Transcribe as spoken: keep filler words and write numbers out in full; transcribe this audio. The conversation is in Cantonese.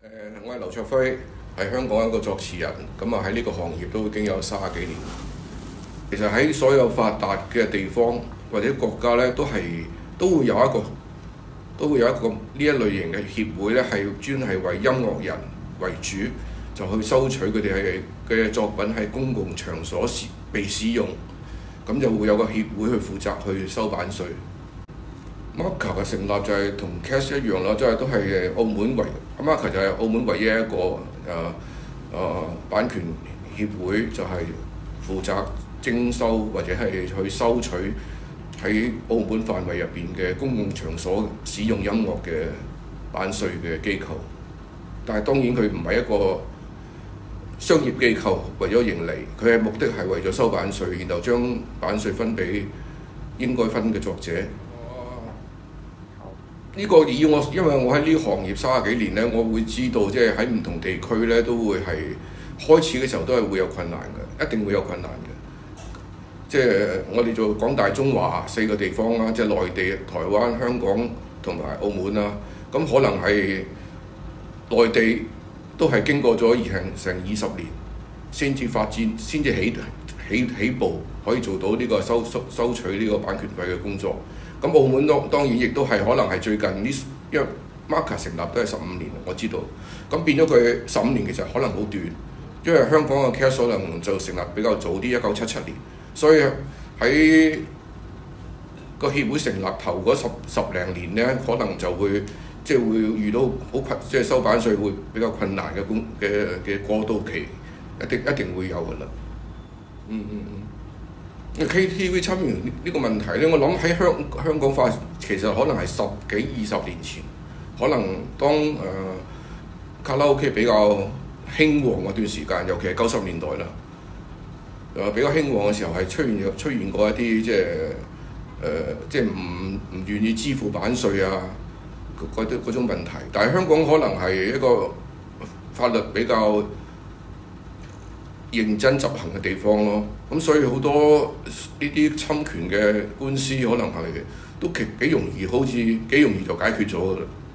誒，我係劉卓輝，係香港一個作詞人，咁啊喺呢個行業都已經有三十幾年。其實喺所有發達嘅地方或者國家咧，都係都會有一個都會有一個呢一類型嘅協會咧，係專係為音樂人為主，就去收取佢哋係嘅作品喺公共場所時被使用，咁就會有個協會去負責去收版稅。Marker 嘅成立就係同 Cash 一樣啦，即係都係澳門唯 Marker 就係澳門唯一一個誒誒、呃呃、版權協會，就係負責徵收或者係去收取喺澳門範圍入邊嘅公共場所使用音樂嘅版稅嘅機構。但係當然佢唔係一個商業機構，為咗盈利，佢嘅目的係為咗收版稅，然後將版稅分俾應該分嘅作者。呢個以我，因為我喺呢行業三十幾年咧，我會知道即係喺唔同地區咧都會係開始嘅時候都係會有困難嘅，一定會有困難嘅。即係我哋做講大中華四個地方啦，即係內地、台灣、香港同埋澳門啦。咁可能係內地都係經過咗而成成二十年先至發展，先至起起起步可以做到呢個收收收取呢個版權費嘅工作。咁澳門當當然亦都係可能係最近呢，因為 Marker 成立都係十五年，我知道。咁變咗佢十五年其實可能好短，因為香港嘅 Cash 可能就成立比較早啲，一九七七年。所以喺個協會成立頭嗰十十零年咧，可能就會即係會遇到好困，即係收版稅會比較困難嘅工嘅嘅過渡期，一定一定會有㗎啦。嗯嗯嗯。K T V 參與呢個問題咧，我諗喺香香港發，其實可能係十幾二十年前，可能當誒、呃、卡拉 OK 比較興旺嗰段時間，尤其係九十年代啦，誒、呃、比較興旺嘅時候係出現咗出現過一啲即係誒即係唔唔願意支付版稅啊嗰啲嗰種問題，但係香港可能係一個法律比較認真執行嘅地方咯，咁所以好多呢啲侵權嘅官司可能係都幾幾容易，好似幾容易就解決咗㗎啦。